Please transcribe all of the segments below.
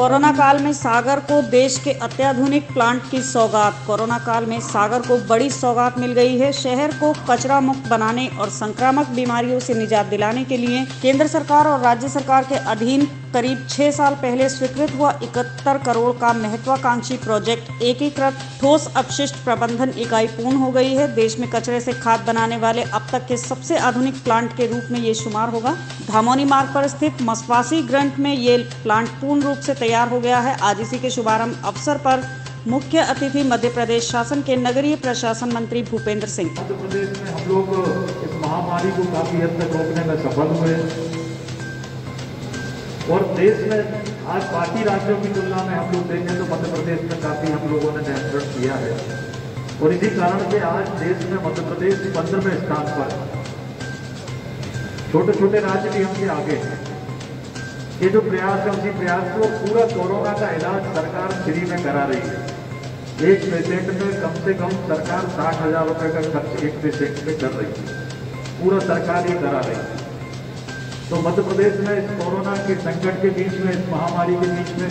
Corona काल में सागर को देश के अत्याधुनिक प्लांट की सौगात। कोरोना काल में सागर को बड़ी सौगात मिल गई है। शहर को कचरा मुक्त बनाने और संक्रामक बीमारियों से निजात दिलाने के लिए केंद्र सरकार और राज्य सरकार के अधीन करीब 6 साल पहले स्वीकृत हुआ 71 करोड़ का महत्वाकांक्षी प्रोजेक्ट एकीकृत ठोस अपशिष्ट प्रबंधन इकाई पूर्ण हो गई है। देश में कचरे से खाद बनाने वाले अब तक के सबसे आधुनिक प्लांट के रूप में ये शुमार होगा। धामोनी मार्ग पर स्थित मसवासी ग्रंट में ये प्लांट पूर्ण रूप से तैयार हो गया है। आज इसी के शुभारंभ अवसर पर मुख्य अतिथि मध्य प्रदेश शासन के नगरीय प्रशासन मंत्री भूपेंद्र सिंह। मध्य प्रदेश में हम लोग इस महामारी को काफी हद तक रोकने में सफल हुए और देश में आज बाकी राज्यों की तुलना में हम लोग देखें तो मध्य प्रदेश में काफी हम लोगों ने नियंत्रण किया है और इसी कारण से आज देश में मध्य प्रदेश 15वें स्थान पर। छोटे छोटे राज्य भी हमसे आगे हैं। ये जो प्रयास है उसी प्रयास को पूरा कोरोना का इलाज सरकार फ्री में करा रही है। एक पेशेंट में कम से कम सरकार 60,000 रुपए का खर्च एक पेशेंट पे कर रही है। पूरा सरकार ये करा रही है। तो मध्य प्रदेश में इस कोरोना के संकट के बीच में, इस महामारी के बीच में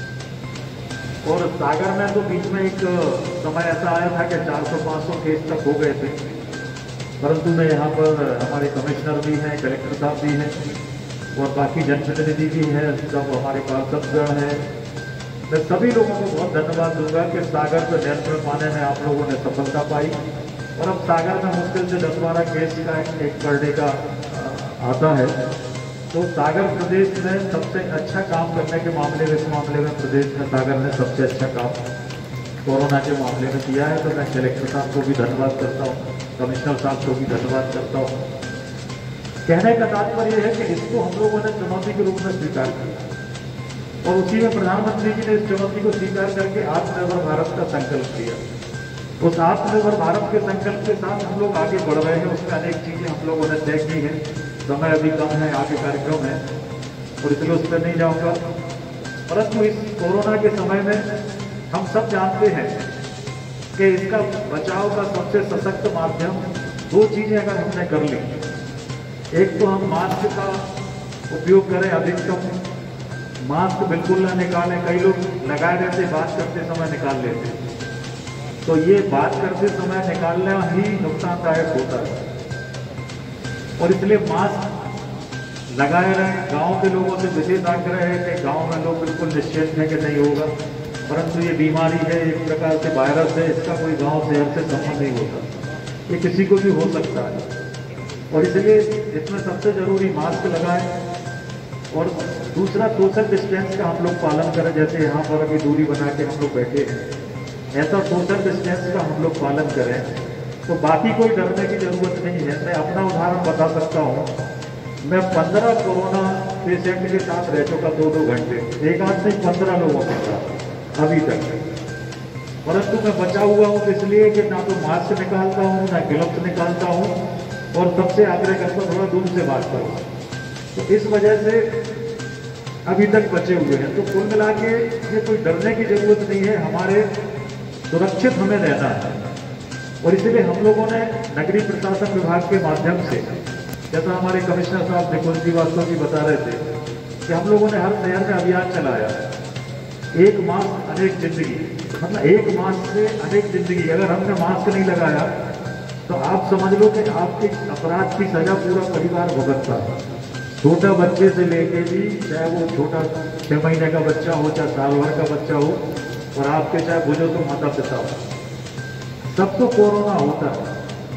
और सागर में तो बीच में एक समय ऐसा आया था कि 400-500 केस तक हो गए थे, परंतु मैं यहाँ पर हमारे कमिश्नर भी हैं, कलेक्टर साहब भी हैं और बाकी जनप्रतिनिधि भी हैं, सब हमारे पार्षदगण हैं। मैं सभी लोगों को बहुत धन्यवाद दूंगा कि सागर पर नियंत्रण पाने में आप लोगों ने सफलता पाई और अब सागर में मुश्किल से 10-12 केस का एक पर डे का आता है। तो सागर प्रदेश में सबसे अच्छा काम करने के मामले में, इस मामले में प्रदेश में सागर ने सबसे अच्छा काम कोरोना के मामले में किया है। तो मैं कलेक्टर साहब को भी धन्यवाद करता हूँ, कमिश्नर साहब को भी धन्यवाद करता हूँ। कहने का तात्पर्य है कि इसको हम लोगों ने चुनौती के रूप में स्वीकार किया और उसी में प्रधानमंत्री जी ने इस चुनौती को स्वीकार करके आत्मनिर्भर भारत का संकल्प लिया। उस आत्मनिर्भर भारत के संकल्प के साथ हम लोग आगे बढ़ रहे हैं। उसमें अनेक चीजें हम लोगों ने तय की है। समय अभी कम है, आगे कार्यक्रम है और इसलिए उस पर नहीं जाऊंगा, परंतु इस कोरोना के समय में हम सब जानते हैं कि इसका बचाव का सबसे सशक्त माध्यम 2 चीजें अगर हमने कर ली। एक तो हम मास्क का उपयोग करें अधिकतम, मास्क बिल्कुल ना निकालें। कई लोग लगाए रहते, बात करते समय निकाल लेते, तो ये बात करते समय निकालना ही नुकसानदायक होता है और इसलिए मास्क लगाए रहें। गांव के लोगों से विशेष आग्रह है कि गांव में लोग बिल्कुल निश्चिंत हैं कि नहीं होगा, परंतु ये बीमारी है, एक प्रकार से वायरस है, इसका कोई गांव शहर से संबंध नहीं होता, ये किसी को भी हो सकता है और इसलिए इसमें सबसे जरूरी मास्क लगाएं और दूसरा सोशल डिस्टेंस का हम लोग पालन करें। जैसे यहाँ पर अभी दूरी बना के हम लोग बैठे हैं, ऐसा सोशल डिस्टेंस का हम लोग पालन करें तो बाकी कोई डरने की जरूरत नहीं है। मैं अपना उदाहरण बता सकता हूँ। मैं 15 कोरोना पेशेंट के साथ रह चुका 2-2 घंटे, एक आध नहीं 15 लोगों के साथ अभी तक, परंतु मैं बचा हुआ हूँ इसलिए कि ना तो मास्क निकालता हूँ, ना ग्लव्स निकालता हूँ और सबसे आग्रह करता हूँ थोड़ा दूर से बात करूँ। तो इस वजह से अभी तक बचे हुए हैं। तो कुल मिला के ये कोई डरने की जरूरत नहीं है, हमारे सुरक्षित हमें रहना है और इसलिए हम लोगों ने नगरीय प्रशासन विभाग के माध्यम से, जैसा हमारे कमिश्नर साहब निकुंज श्रीवास्तव जी बता रहे थे कि हम लोगों ने हर शहर में अभियान चलाया, एक मास्क अनेक जिंदगी, मतलब एक मास्क से अनेक जिंदगी। अगर हमने मास्क नहीं लगाया तो आप समझ लो कि आपके अपराध की सजा पूरा परिवार भुगतता है, छोटा बच्चे से लेके भी, चाहे वो छोटा 6 महीने का बच्चा हो, चाहे साल भर का बच्चा हो और आपके चाहे बुजुर्ग माता पिता हो, सबको कोरोना होता है।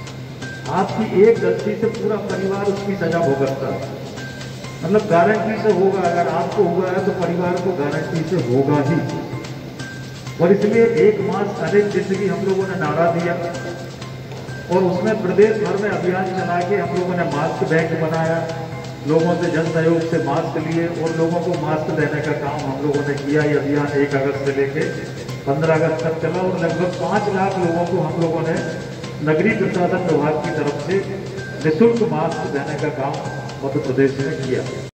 आपकी एक गलती से पूरा परिवार उसकी सजा भुगतता है, मतलब गारंटी से होगा। अगर आपको हुआ है तो परिवार को गारंटी से होगा ही और इसलिए एक मास्क अनेक जिंदगी हम लोगों ने नारा दिया और उसमें प्रदेश भर में अभियान चला के हम लोगों ने मास्क बैंक बनाया, लोगों से जन सहयोग से मास्क लिए और लोगों को मास्क देने का काम हम लोगों ने किया। ये अभियान 1 अगस्त से लेके 15 अगस्त तक चला और लगभग 5 लाख लोगों को हम लोगों ने नगरीय प्रशासन विभाग की तरफ से निःशुल्क मास्क देने का काम मध्य प्रदेश में किया।